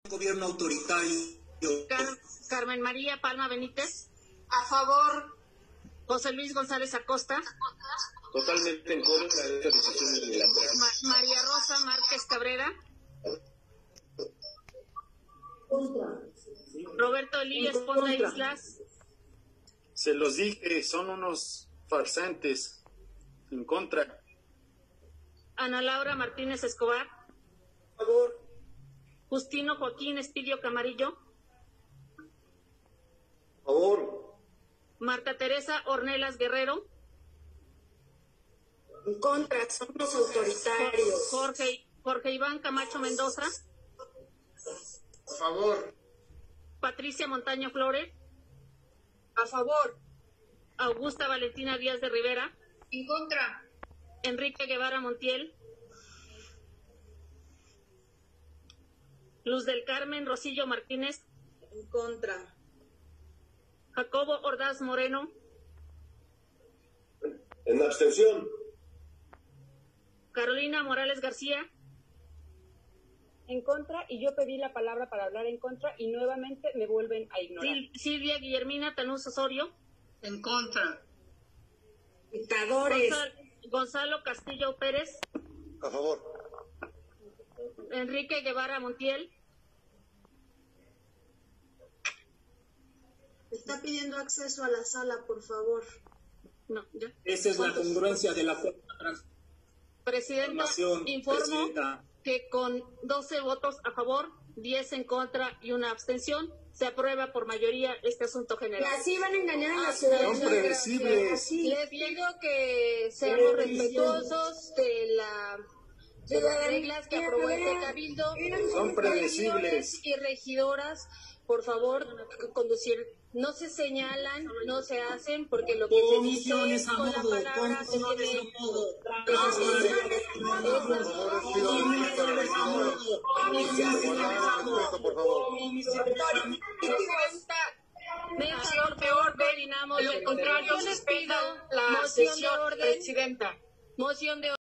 Gobierno autoritario. Carmen María Palma Benítez. A favor. José Luis González Acosta. Totalmente en contra de esta decisión unilateral. María Rosa Márquez Cabrera. Contra. Roberto Olivia Esponda Islas. Se los dije, son unos farsantes. En contra. Ana Laura Martínez Escobar. A favor. Justino Joaquín Espidio Camarillo. A favor. Marta Teresa Ornelas Guerrero. En contra, son los autoritarios. Jorge Iván Camacho Mendoza. A favor. Patricia Montaño Flores. A favor. Augusta Valentina Díaz de Rivera. En contra. Enrique Guevara Montiel. Luz del Carmen Rosillo Martínez. En contra. Jacobo Ordaz Moreno. En abstención. Carolina Morales García. En contra, y yo pedí la palabra para hablar en contra y nuevamente me vuelven a ignorar. Silvia Guillermina Tanús Osorio. En contra. Dictadores. Gonzalo Castillo Pérez. A favor. Enrique Guevara Montiel. Está pidiendo acceso a la sala, por favor. No, ya. Esa es la congruencia de la Presidenta, transformación. informo Presidenta. que con 12 votos a favor, 10 en contra y una abstención, se aprueba por mayoría este asunto general. Así van a engañar a la ciudadanía. Son predecibles. Les pido que seamos respetuosos de las reglas que aprobó este cabildo. Son predecibles. Y regidoras, por favor, conducir. No se señalan, no se hacen, porque lo que se dice Comisiones a con la modo, palabra se comisiones tiene. a modo. Por favor. Peor, coordinamos. Al contrario, Yo les suspenda pido la moción de sesión, orden. presidenta. Moción de